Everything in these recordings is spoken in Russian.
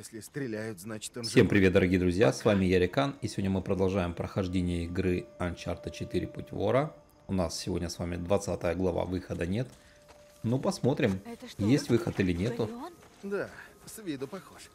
Если стреляют, значит он Всем живой. привет, дорогие друзья, с вами Ярикан, и сегодня мы продолжаем прохождение игры Uncharted 4 Путь вора. У нас сегодня с вами 20 глава, выхода нет. Ну, посмотрим, Это что? есть выход или нету. Галеон? Да, с виду похож.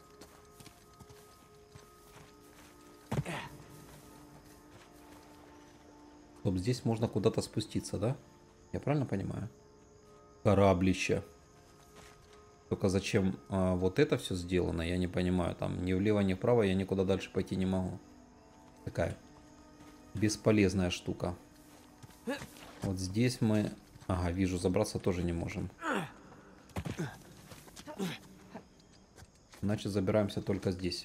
Стоп, здесь можно куда-то спуститься, да? Я правильно понимаю? Кораблище. Только зачем вот это все сделано, я не понимаю. Там ни влево, ни вправо я никуда дальше пойти не могу. Такая бесполезная штука. Вот здесь мы... Ага, вижу, забраться тоже не можем. Значит, забираемся только здесь.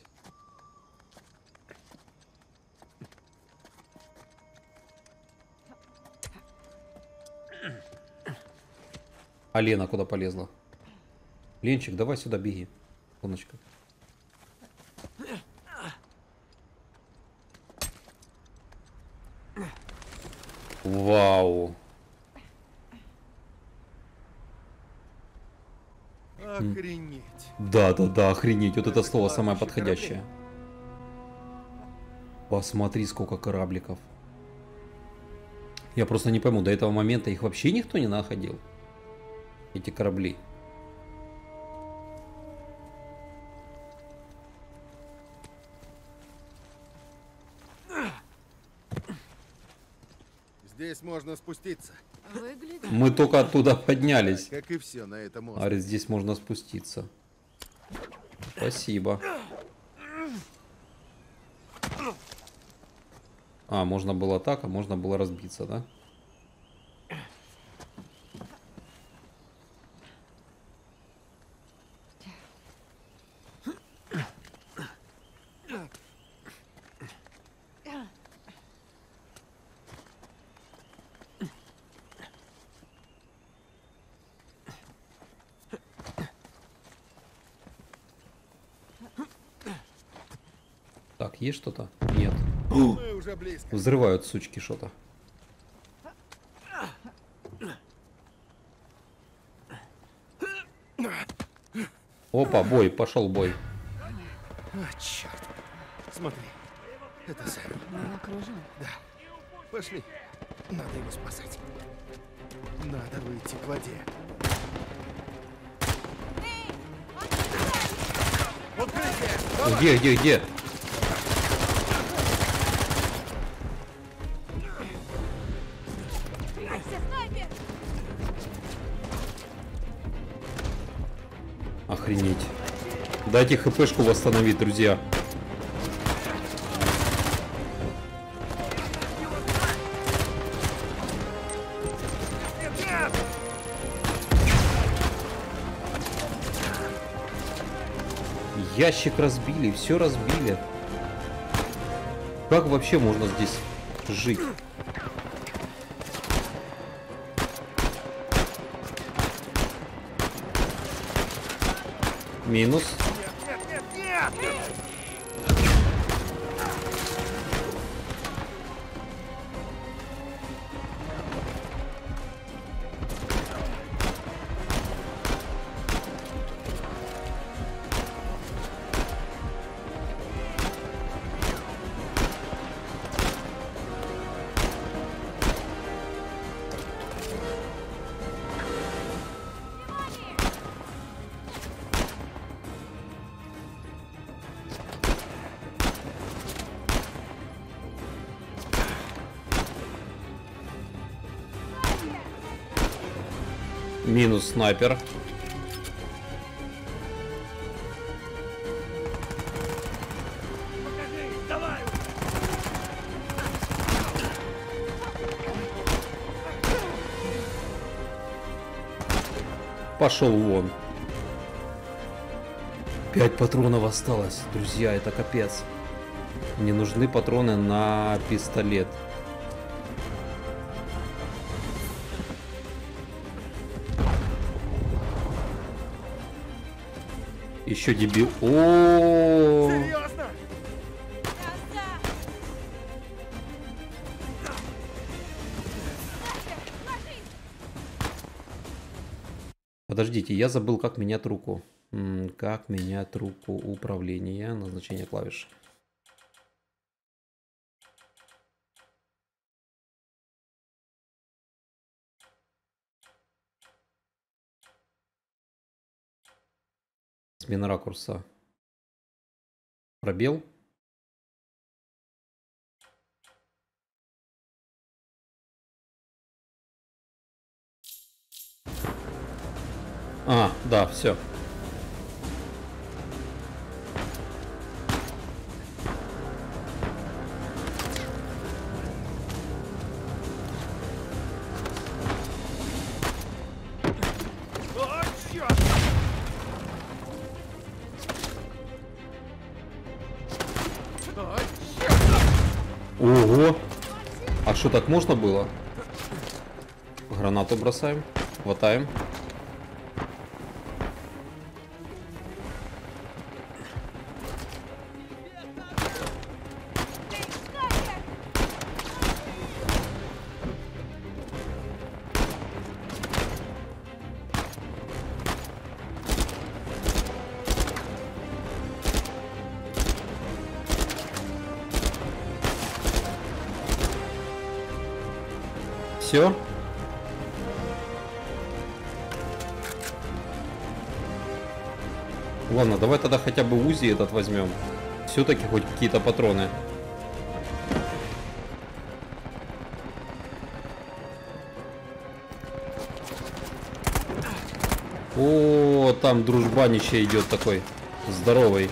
А Лена куда полезла? Ленчик, давай сюда беги. Солнышко. Вау. Охренеть. Да, охренеть. Вот это слово самое подходящее. Посмотри, сколько корабликов. Я просто не пойму, до этого момента их вообще никто не находил. Эти корабли. Здесь можно спуститься. Выглядит. Мы только оттуда поднялись. Как и все на этом острове. Арис, здесь можно спуститься. Спасибо. А, можно было так, а можно было разбиться, да? Так, есть что-то? Нет. Мы уже близко. Взрывают сучки что-то. Опа, бой, пошел бой. А, черт. Смотри. Это Сэм. Мы окружен. Да. Пошли. Надо его спасать. Надо выйти к воде. Укрытие! Где? Прячься, снайпер! Охренеть. Дайте хпшку восстановить, друзья. Ящик разбили, все разбили. Как вообще можно здесь жить? Минус. Минус снайпер. Пошел вон. 5 патронов осталось. Друзья, это капец. Мне нужны патроны на пистолет. Еще дебил. О, Серьезно? подождите, я забыл, как менять руку. Как менять руку управления, назначение клавиш. Смена ракурса. Пробел. А, да, все. О, черт! О, черт! Ого! А что, так можно было? Гранату бросаем. Хватаем. Все. Ладно, давай тогда хотя бы УЗИ этот возьмем. Все-таки хоть какие-то патроны. О, там дружбанище идет такой. Здоровый.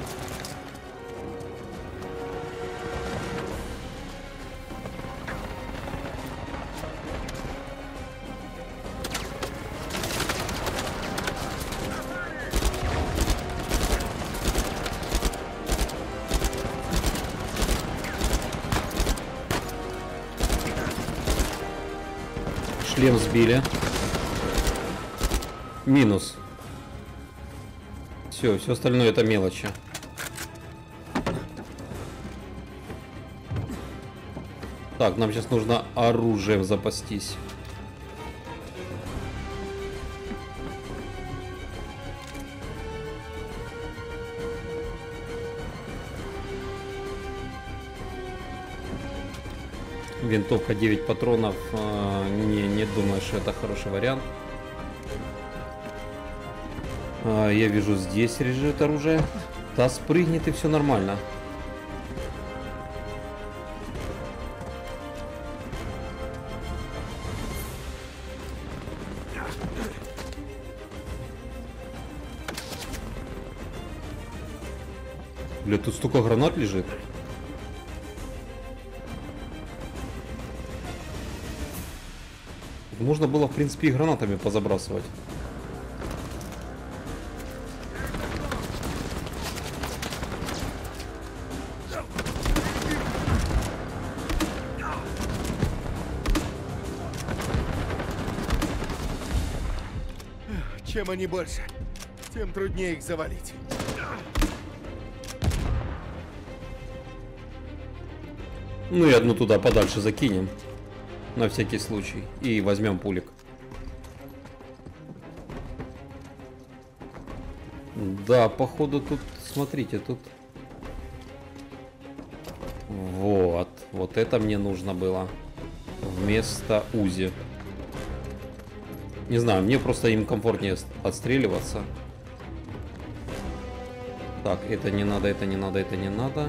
Шлем сбили. Минус. Все остальное это мелочи. Так, нам сейчас нужно оружием запастись. Винтовка 9 патронов. Не думаю, что это хороший вариант. Я вижу, здесь лежит оружие. Да, спрыгнет и все нормально. Бля, тут столько гранат лежит. Можно было, в принципе, и гранатами позабрасывать. Чем они больше, тем труднее их завалить. Ну и одну туда подальше закинем. На всякий случай. И возьмем пулик. Да, походу тут, смотрите, тут... Вот. Вот это мне нужно было. Вместо УЗИ. Не знаю, мне просто им комфортнее отстреливаться. Так, это не надо, это не надо, это не надо.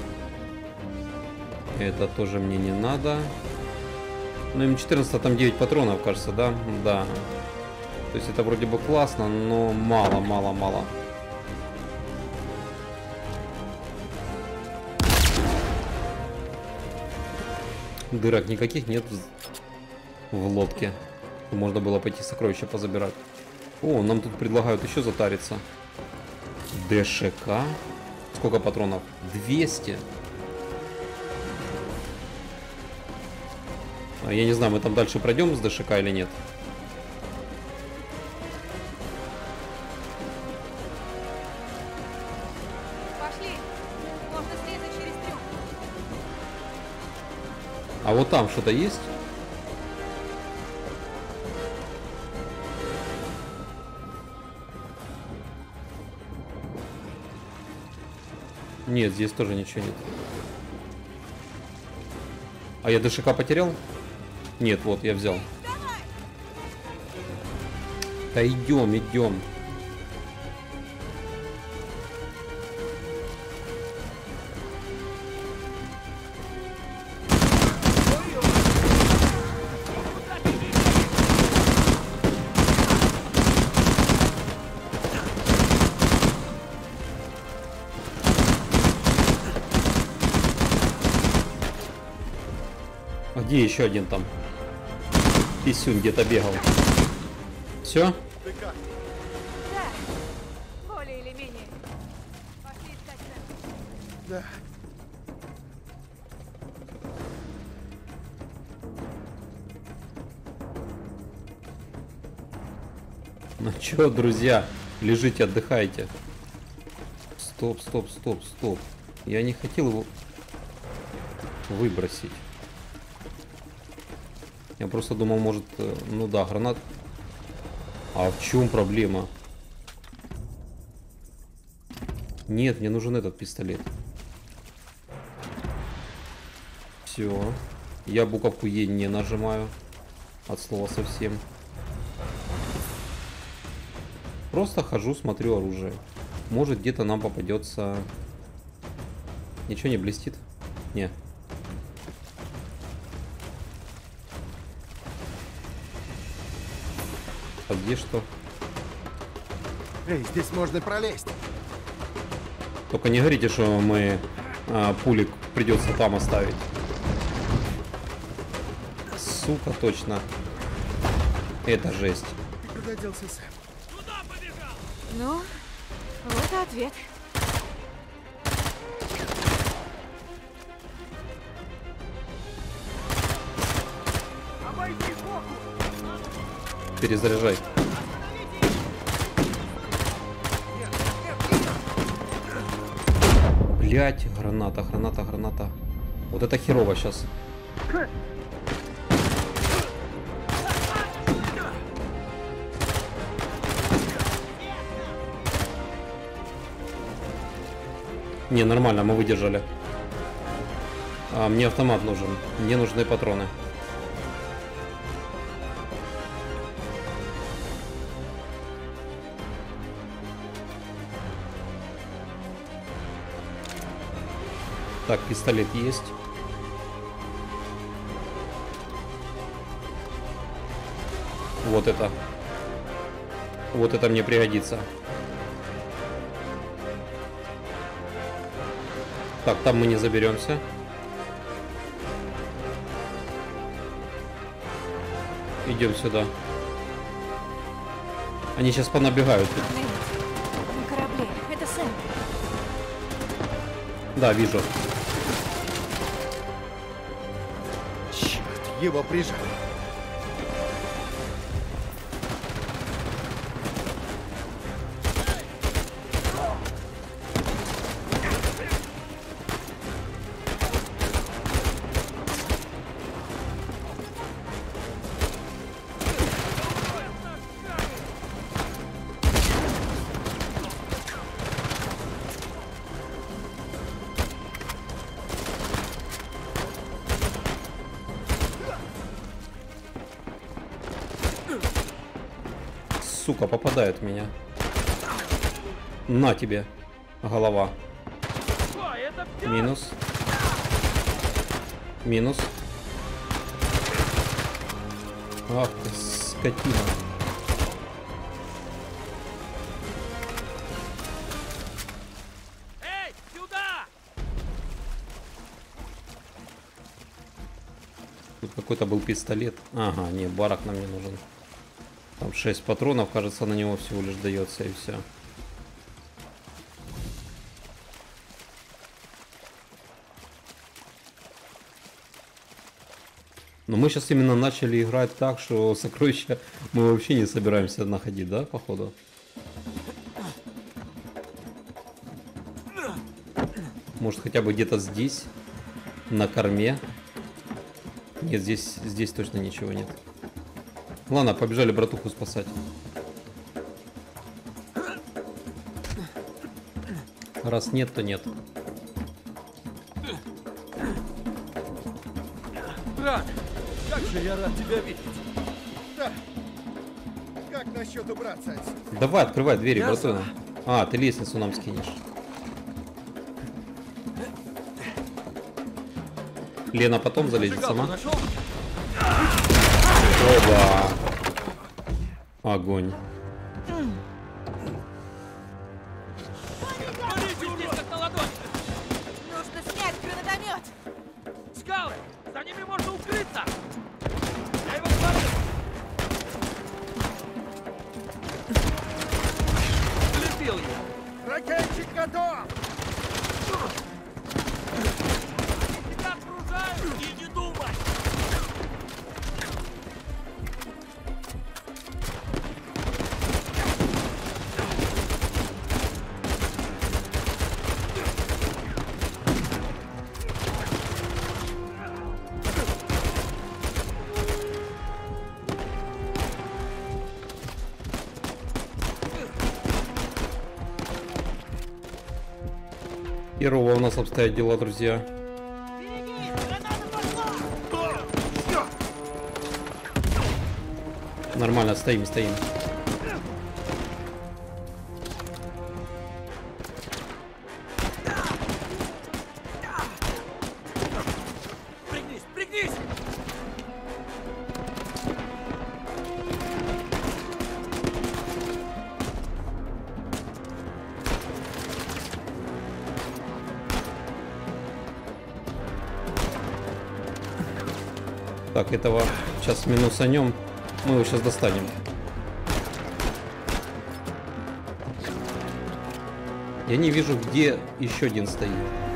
Это тоже мне не надо. Ну, М14 там 9 патронов, кажется, да? Да. То есть это вроде бы классно, но мало, мало, мало. Дырок никаких нет в лодке. Можно было пойти сокровища позабирать. О, нам тут предлагают еще затариться. ДШК. Сколько патронов? 200. Я не знаю, мы там дальше пройдем с ДШК или нет. Пошли. Можно срезать через трюм. А вот там что-то есть? Нет, здесь тоже ничего нет. А я ДШК потерял? Нет, вот, я взял. Да идем, идем. А где еще один там? Писюн где-то бегал. Все? Ты как? Да, более или менее. Пошли искать Сэм. Да. Ну чё, друзья, лежите, отдыхайте. Стоп, стоп, стоп, стоп. Я не хотел его выбросить. Я просто думал, может, ну да, гранат. А в чем проблема? Нет, мне нужен этот пистолет. Все. Я буковку Е не нажимаю. От слова совсем. Просто хожу, смотрю оружие. Может, где-то нам попадется. Ничего не блестит? Не. А где что? Эй, здесь можно пролезть. Только не говорите, что мы пулик придется там оставить. Сука, точно. Это жесть. Куда делся Сэм? Ну, вот и ответ. Перезаряжай. Блять, граната, граната, граната. Вот это херово сейчас. Не, нормально, мы выдержали. Мне автомат нужен. Мне нужны патроны. Так, пистолет есть. Вот это. Вот это мне пригодится. Так, там мы не заберемся. Идем сюда. Они сейчас понабегают тут. На корабле. Это Сэм. Да, вижу. Черт, его прижали. Сука, попадает в меня. На тебе. Голова. Минус. Минус. Ах ты, скотина. Эй, сюда! Тут какой-то был пистолет. Ага, не, барак нам не нужен. Там 6 патронов, кажется, на него всего лишь дается и все. Но мы сейчас именно начали играть так, что сокровища мы вообще не собираемся находить, да, походу? Может, хотя бы где-то здесь, на корме. Нет, здесь точно ничего нет. Ладно, побежали братуху спасать. Раз нет, то нет. Брат, как же я рад тебя видеть. Да. Как насчет убраться отсюда? Давай, открывай двери, Ясно. братан. А, ты лестницу нам скинешь. Лена потом залезет Зажигалку сама. нашел? Оба. Огонь. Смотрите, урод, как на ладони. Нужно снять гранатомет. Скалы! За ними можно укрыться! Я его смотрю! Слепил его! Ракетчик готов! Тебя окружают и не думай! Херово у нас обстоят дела, друзья. Берегись, граната пошла. Нормально, стоим, стоим. Пригнись, пригнись! Так, этого сейчас минусанем. Мы его сейчас достанем. Я не вижу, где еще один стоит.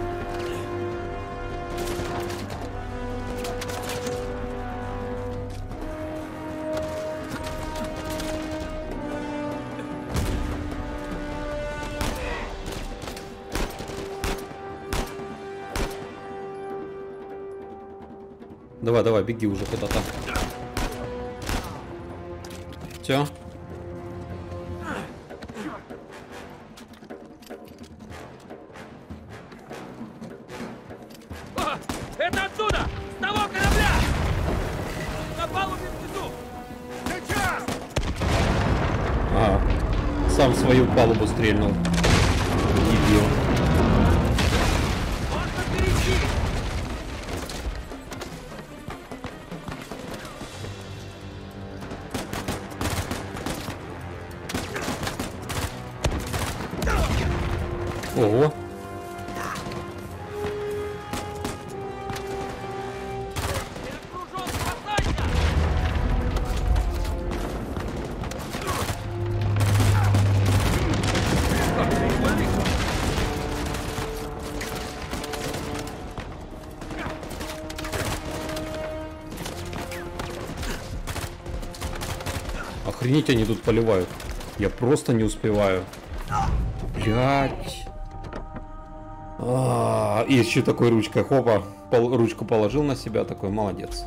Давай, давай, беги уже куда-то. Все. О, это оттуда! С того корабля! На палубе внизу! Сейчас! А, сам свою палубу стрельнул. Дебил. Можно перейти! Ого. Я окружен, спасайся! Как ты их валишь? Охренеть, они тут поливают. Я просто не успеваю. Блять. И еще такой ручкой, хопа, ручку положил на себя, такой молодец.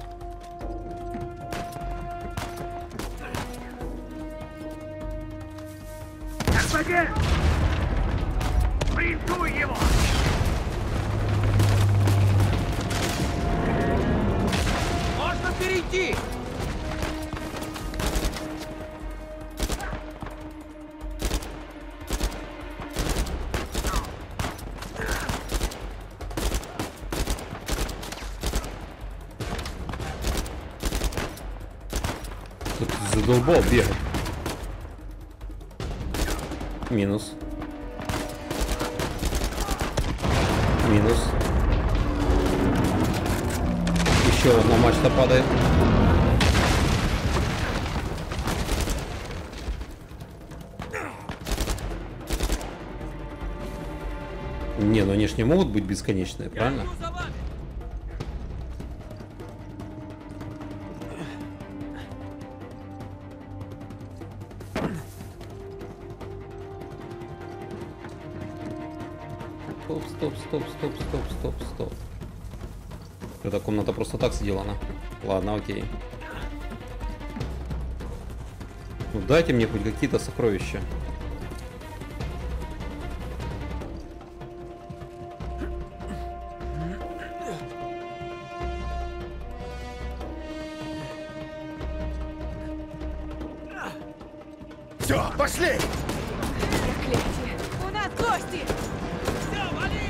Господин! Принтуй его! Можно перейти! Тут задолбал бегать. Минус. Минус. Еще одна мачта падает. Не, ну они ж не могут быть бесконечные, Я правильно? иду за вами! Стоп, стоп, стоп, стоп, стоп, стоп, стоп. Эта комната просто так сделана. Ладно, окей. Ну дайте мне хоть какие-то сокровища. Все, пошли! Проклятие! У нас гости! Все, вали!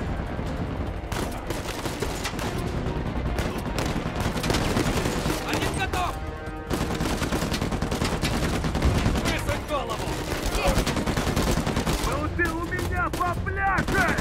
Один готов! Высунь голову! Ну ты у меня попляшешь!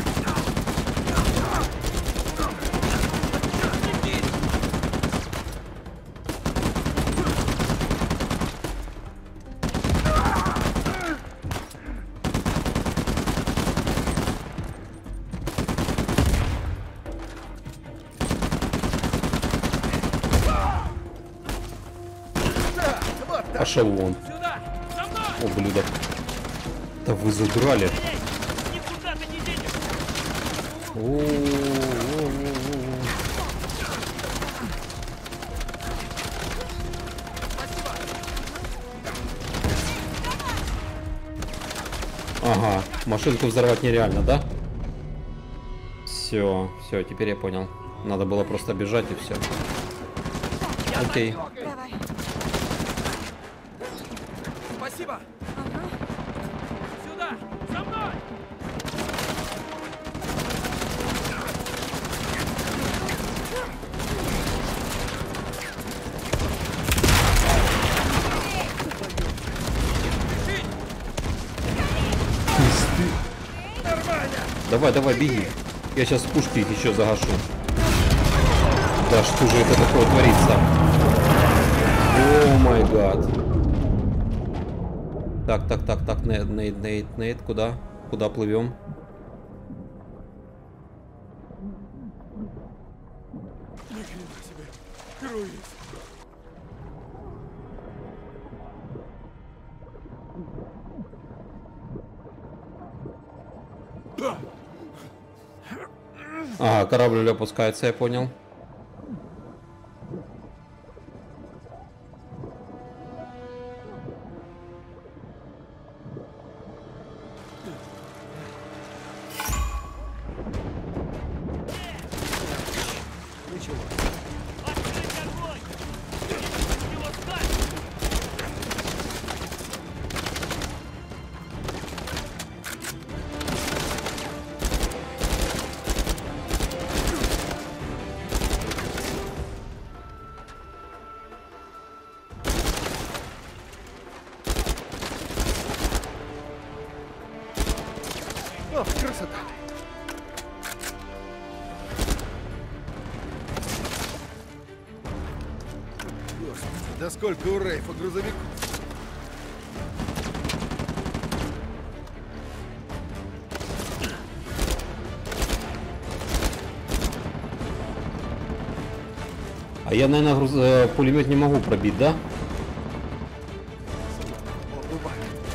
Пошел вон. Сюда! За мной! Ублюдок. Да вы задрали. Эй, никуда ты не денешь! Ага, машинку взорвать нереально, да? Все, все, теперь я понял. Надо было просто бежать и все. Окей. Давай. Спасибо! Ага. Сюда! За мной! Давай, давай, беги. Я сейчас с пушки их еще загашу. Да что же это такое творится? О май гад. Так, Нейт, куда? Куда плывем? Ага, корабль опускается, я понял. Открыть огонь! Его ставь! О, красота! Господи, да сколько у Рейфа грузовиков? А я, наверное, пулемет не могу пробить, да? О, убавь.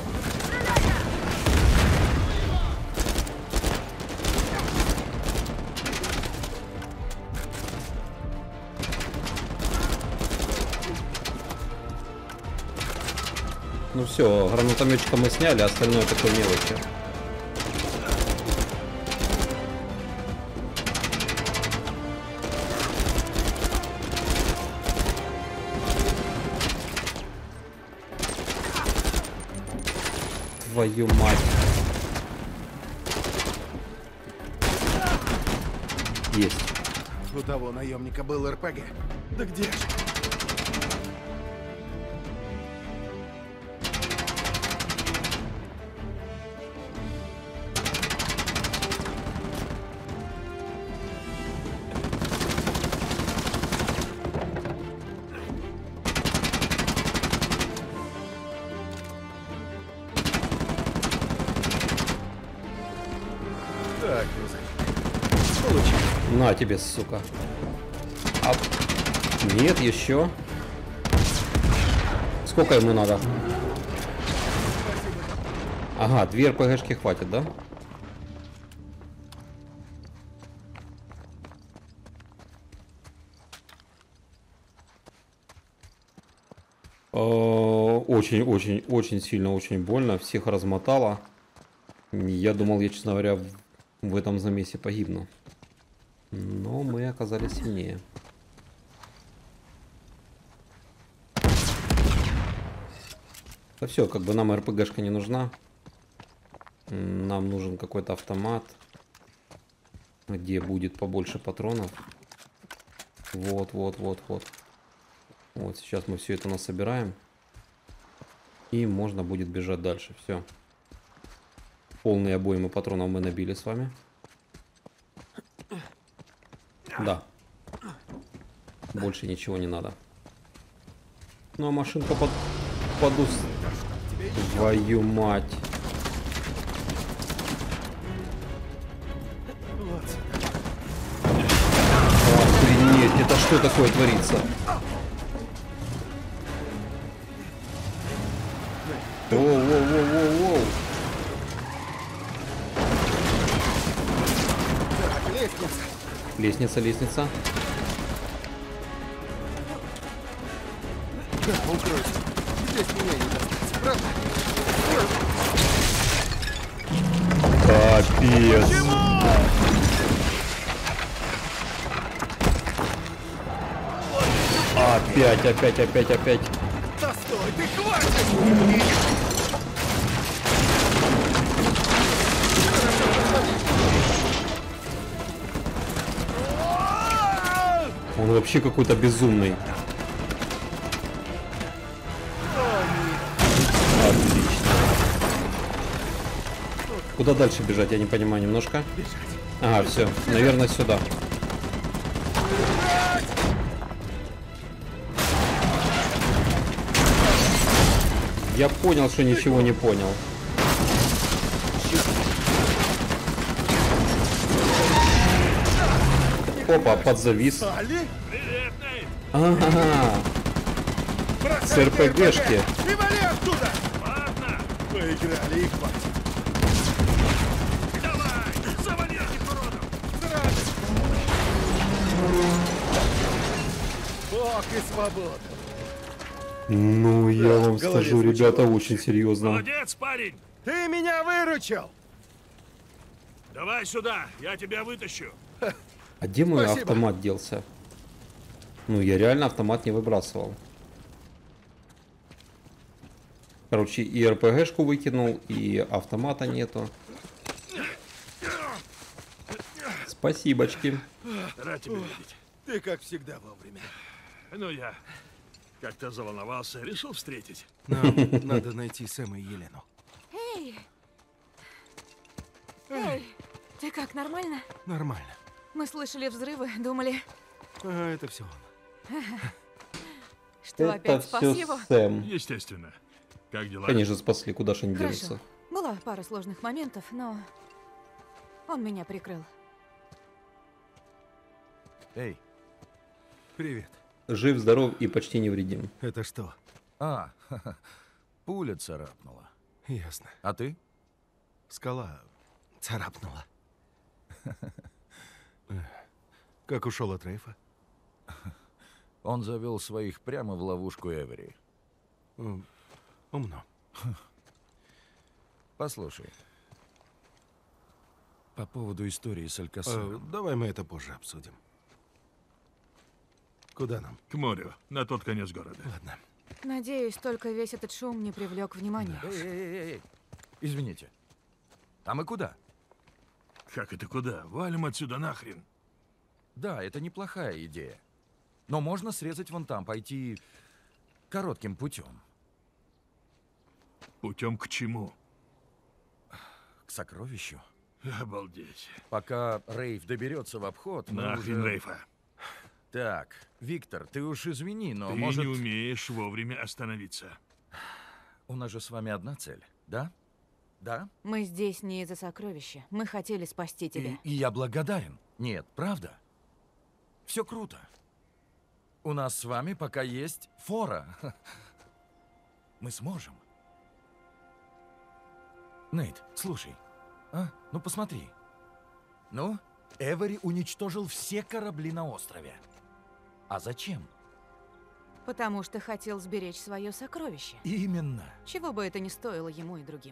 Ну все, гранатометчика мы сняли, а остальное такое мелочи. Твою мать. Есть. У того наемника был РПГ. Да где же? Так, грузовик. Получи. На тебе, сука. А... Нет, еще. Сколько ему надо? Ага, 2 РПГшки хватит, да? Очень сильно, очень больно. Всех размотало. Я думал, я, честно говоря, в этом замесе погибну. Но мы оказались сильнее. Да все, как бы нам РПГшка не нужна. Нам нужен какой-то автомат, где будет побольше патронов. Вот. Вот сейчас мы все это насобираем. И можно будет бежать дальше. Все. Полные обоймы патронов мы набили с вами. Да. Больше ничего не надо. Ну а машинка подус... Твою мать. Охренеть, это что такое творится? Воу. Так, лестница. Лестница. Да, укройся. Здесь меня не достать, правда? Капец. Опять. Да стой, ты хватит! Он вообще какой-то безумный. Отлично. Куда дальше бежать, я не понимаю немножко. Ага, все, наверное, сюда. Я понял, что ничего не понял. Опа, подзавис. Али? Привет, Нейт! Ага, с Бросай РПГшки. И вали оттуда! Ладно, Поиграли и хватит. давай! Завали этих уродов! Сразу! Бог и свобода! Ну, я Да, вам в голове скажу, звучало ребята, очень очень серьезно. Молодец, парень! Ты меня выручил! Давай сюда, я тебя вытащу. А где мой Спасибо. автомат делся? Ну, я реально автомат не выбрасывал. Короче, и РПГшку выкинул, и автомата нету. Спасибочки. Рад тебя видеть. Ты, как всегда, вовремя. Ну, я как-то заволновался, решил встретить. Нам надо найти Сэма и Елену. Эй, ты как, нормально? Нормально. Мы слышали взрывы, думали, А, это все он. что опять спас его. Сэм. Естественно. Как дела? Конечно, спасли, куда же они Хорошо. денутся. Была пара сложных моментов, но он меня прикрыл. Эй, Привет. Жив, здоров и почти невредим. Это что? пуля царапнула. Ясно. А ты? Скала царапнула. Как ушел от Рейфа? Он завел своих прямо в ловушку Эвери. Умно. Послушай. По поводу истории с Алькасаром. Давай мы это позже обсудим. Куда нам? К морю, на тот конец города. Ладно. Надеюсь, только весь этот шум не привлек внимания. Эй. Извините. А мы куда? Как это куда? Валим отсюда нахрен. Да, это неплохая идея. Но можно срезать вон там, пойти коротким путем. Путем к чему? К сокровищу. Обалдеть. Пока Рейф доберется в обход, мы Нахрен уже... Рейфа. Так, Виктор, ты уж извини, но Ты может... не умеешь вовремя остановиться. У нас же с вами одна цель, да? Да? Мы здесь не из-за сокровища. Мы хотели спасти тебя. И я благодарен. Нет, правда? Все круто. У нас с вами пока есть фора. Мы сможем. Нейт, слушай. Ну посмотри. Ну, Эвери уничтожил все корабли на острове. А зачем? Потому что хотел сберечь свое сокровище. Именно. Чего бы это ни стоило ему и другим.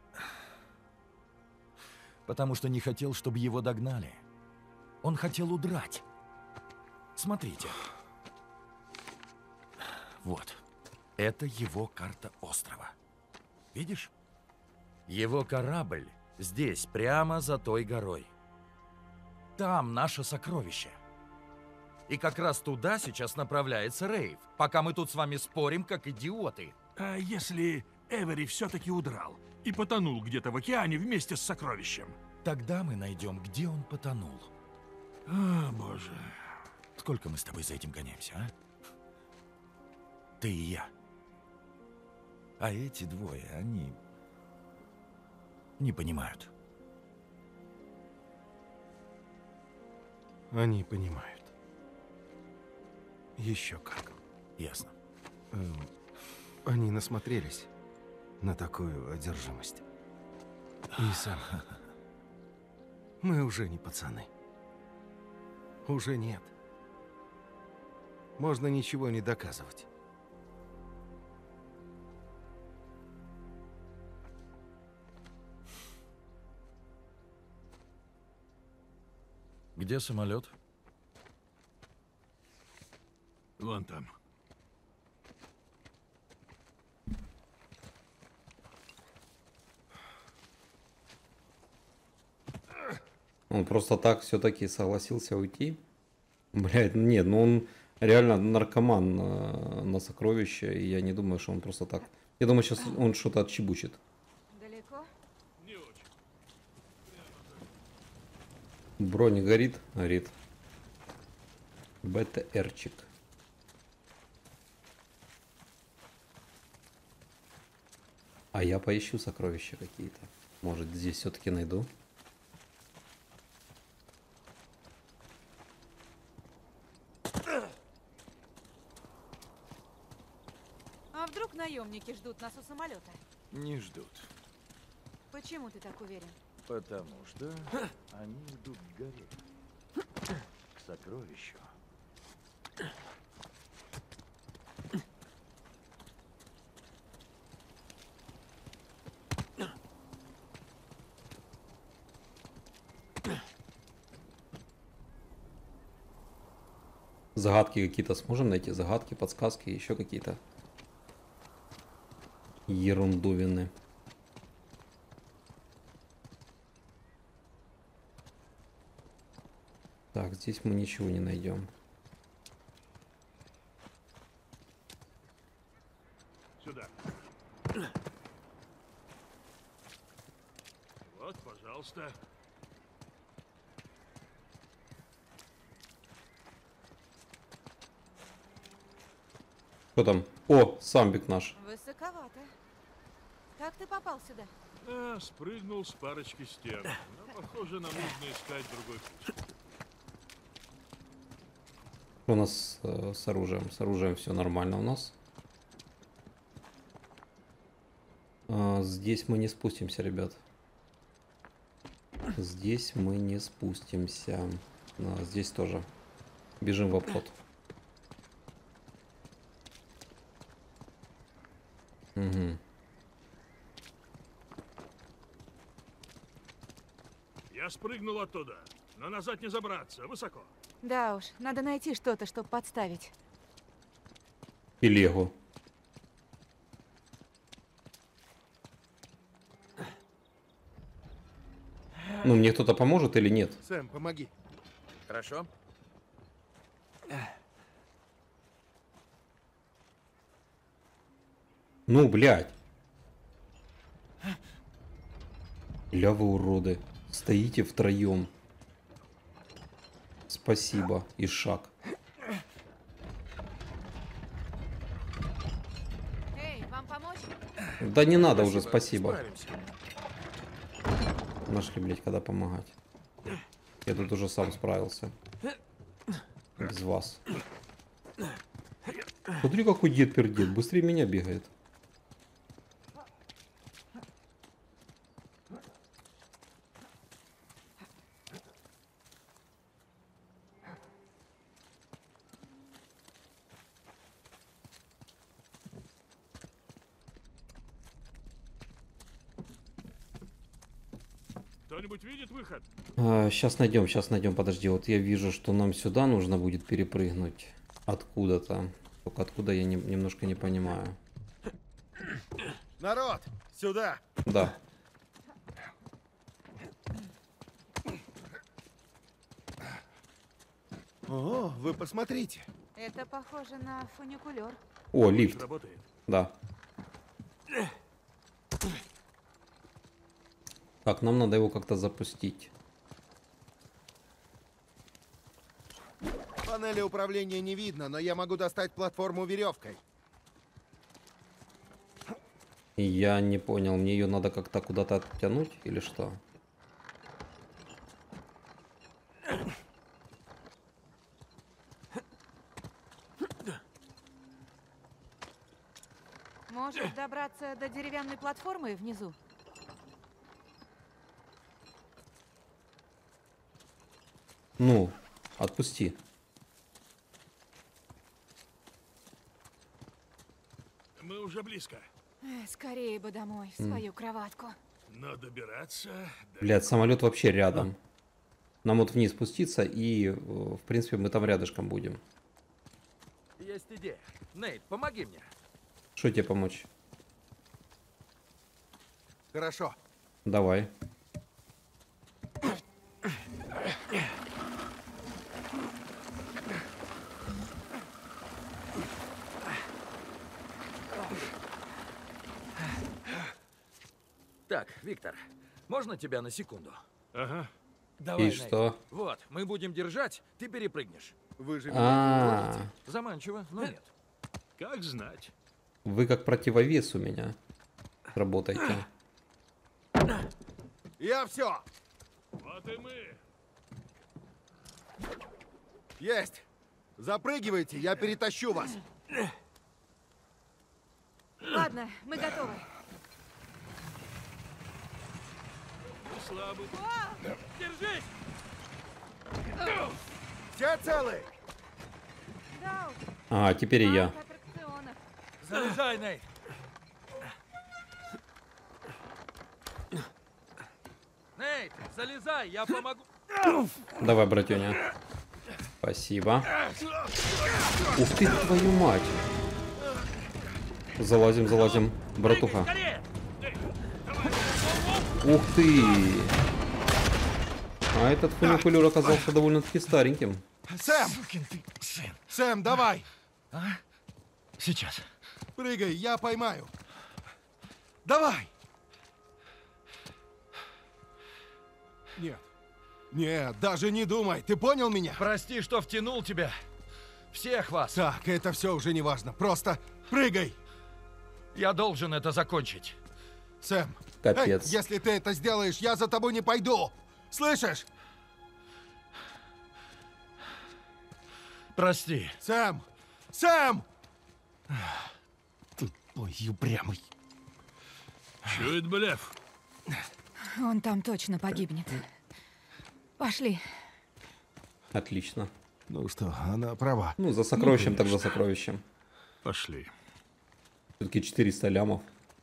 Потому что не хотел, чтобы его догнали. Он хотел удрать. Смотрите. Вот. Это его карта острова. видишь? Его корабль здесь, прямо за той горой. Там наше сокровище. И как раз туда сейчас направляется Рейв, пока мы тут с вами спорим, как идиоты. А если Эвери все-таки удрал и потонул где-то в океане вместе с сокровищем? Тогда мы найдем, где он потонул. О, боже. Сколько мы с тобой за этим гоняемся, а? Ты и я. А эти двое, они не понимают. Они понимают. Еще как. Ясно. Они насмотрелись на такую одержимость. И сам. Мы уже не пацаны. Уже нет. Можно ничего не доказывать. Где самолет? Вон там. Он просто так все-таки согласился уйти. Блядь, нет, ну он реально наркоман на сокровища, и я не думаю, что он просто так. Я думаю, сейчас он что-то отчебучит. Далеко? Не очень. Броня горит? Горит. БТРчик. А я поищу сокровища какие-то. Может, здесь все-таки найду. А вдруг наемники ждут нас у самолета? Не ждут, Почему ты так уверен? потому что они идут к горе, к сокровищу. Загадки какие-то сможем найти? Загадки, подсказки, еще какие-то ерундовины. Так, здесь мы ничего не найдем. Сюда. Вот, пожалуйста. Что там? О, самбик наш. Высоковато. Как ты попал сюда? А, спрыгнул с парочки стен. Но, похоже, нам нужно искать другой путь. Что у нас с оружием? С оружием все нормально у нас. Здесь мы не спустимся, ребят. Здесь мы не спустимся. Здесь тоже. Бежим в обход. Угу. Я спрыгнул оттуда, но назад не забраться, высоко. Да уж, надо найти что-то, чтобы подставить. И Лего. Ну, мне кто-то поможет или нет? Сэм, помоги. Хорошо. Ну, блядь. Ля вы уроды. Стоите втроем. Спасибо. И шаг. Эй, вам помочь? Да не надо уже, спасибо. Справимся. Нашли, блядь, когда помогать. Я тут уже сам справился. Без вас. Смотри, какой дед пердет. Быстрее меня бегает. Кто-нибудь видит выход? Сейчас найдем, подожди. Вот я вижу, что нам сюда нужно будет перепрыгнуть. Откуда-то. Только откуда я немножко не понимаю. Народ, сюда! Да. О, вы посмотрите. Это похоже на фуникулер. О, лифт. Работает. Да. Так, нам надо его как-то запустить. Панели управления не видно, но я могу достать платформу веревкой. Я не понял, мне ее надо как-то куда-то оттянуть или что? Можешь добраться до деревянной платформы внизу? Ну, отпусти. Мы уже близко. Скорее бы домой, в свою кроватку. Но добираться... Блядь, самолет вообще рядом. Нам вот вниз спуститься и, в принципе, мы там рядышком будем. Есть идея. Нейт, помоги мне. Что тебе помочь? Хорошо. Давай. Так, Виктор, можно тебя на секунду? Ага. Давай, И Нейт. что? Вот, мы будем держать, ты перепрыгнешь. Вы же А, Заманчиво, но нет. Как знать. вы как противовес у меня работаете. Я все. Вот и мы. Есть. Запрыгивайте, я перетащу вас. Ладно, мы готовы. Слабый. Держись! Все целы? Да, А, теперь и я. аттракционов. Залезай, Нейт. Нейт, залезай, я помогу. Давай, братюня. Спасибо. Ух ты, твою мать. Залазим, залазим. Братуха. Скорее! Ух ты. А этот фуникулер оказался довольно-таки стареньким. Сэм! Сэм, давай! Сейчас. Прыгай, я поймаю. Давай! Нет. Нет, даже не думай. Ты понял меня? Прости, что втянул тебя. Всех вас. Так, это все уже не важно. Просто прыгай! Я должен это закончить. Сэм, Капец. эй, если ты это сделаешь, я за тобой не пойду. Слышишь? Прости. Сэм! Сэм! Ой, упрямый. Чует блеф. Он там точно погибнет. Пошли. Отлично. Ну что, она права. Ну, за сокровищем, так за сокровищем. Пошли. Все-таки 400 лямов.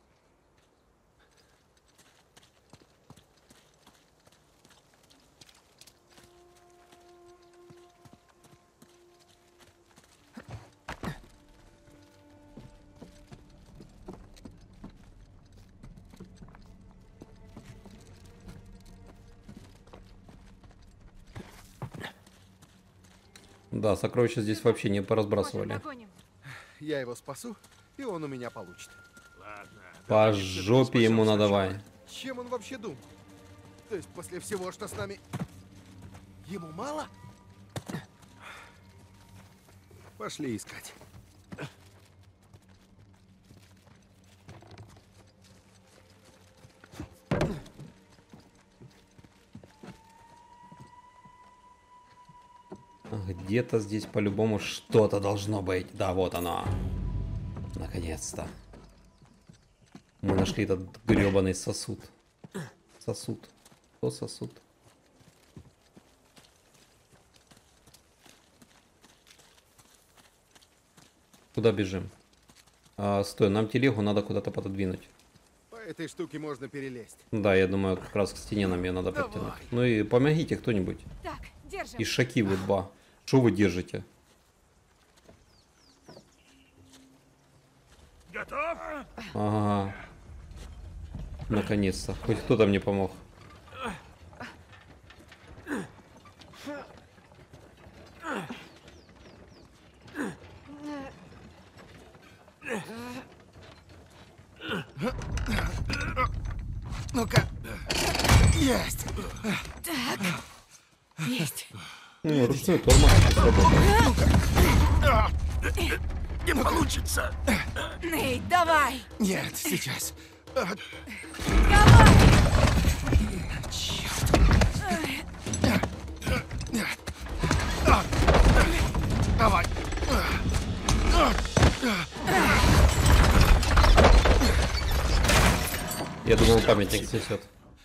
Да, сокровища здесь вообще не поразбрасывали. Может, догоним? Я его спасу, и он у меня получит. Ладно. По давайте все-таки жопе ему спасем надавай. Чем он вообще думал? То есть после всего, что с нами... Ему мало? Пошли искать. Где-то здесь по-любому что-то должно быть. Да, вот оно. Наконец-то. Мы нашли этот гребаный сосуд. Сосуд. Что сосуд? Куда бежим? Стой, нам телегу надо куда-то пододвинуть. По этой штуке можно перелезть. Да, я думаю, как раз к стене нам ее надо Давай. подтянуть. Ну и помогите кто-нибудь. Так, держим. Ишаки вы два. Что вы держите? Готов? Ага. Наконец-то. Хоть кто-то мне помог. Ну-ка. Есть. Есть. Ну, ручной тормоз сработал. Не получится. Нейт, давай! Нет, сейчас. Давай! Давай. Я думал, памятник снесет.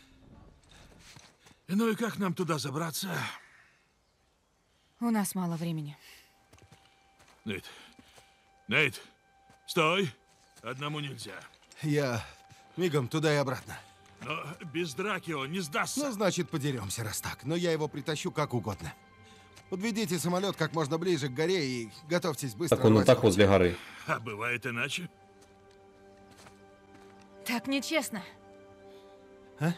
Ну и как нам туда забраться? У нас мало времени. Нейт. Нейт, стой. Одному нельзя. Я мигом туда и обратно. Но без драки он не сдастся. Ну, значит, подеремся, раз так. Но я его притащу как угодно. Подведите самолет как можно ближе к горе и готовьтесь быстро. Так он и рвать так путь. возле горы. А бывает иначе? Так нечестно. А?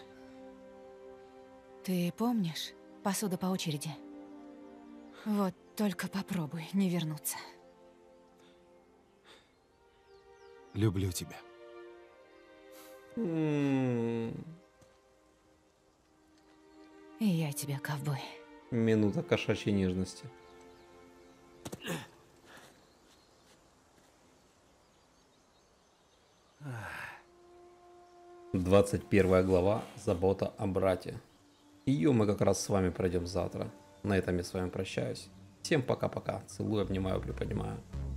Ты помнишь? Посуда по очереди. Вот только попробуй не вернуться. Люблю тебя. И я тебя, ковбой. Минута кошачьей нежности. Двадцать 21 глава. Забота о брате. Ее мы как раз с вами пройдем завтра. На этом я с вами прощаюсь. Всем пока-пока. Целую, обнимаю, приподнимаю.